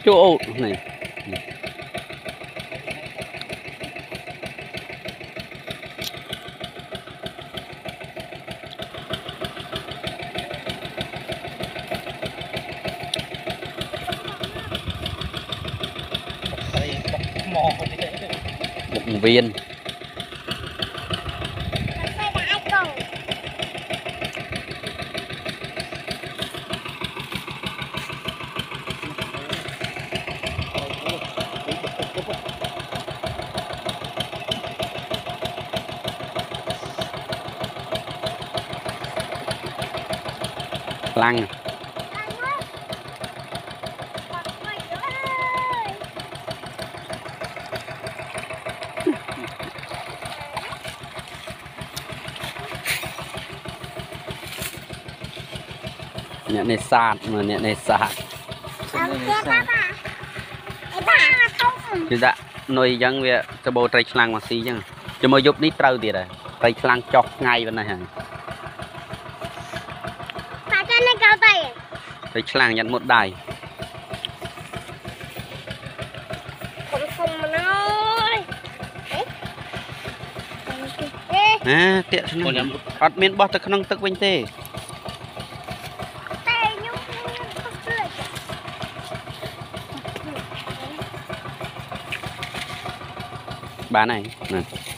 chỗ này một viên lăng nhận này sạt mà nhận này sạt chứ đã nuôi dân về cho bố trai lăng mà xí chứ cho mới giúp nít trâu thì rồi trai lăng chọc ngay bên này hả trai lăng nhận một đài à tiện ọt miên bọt từ nông tức vinh tê bán này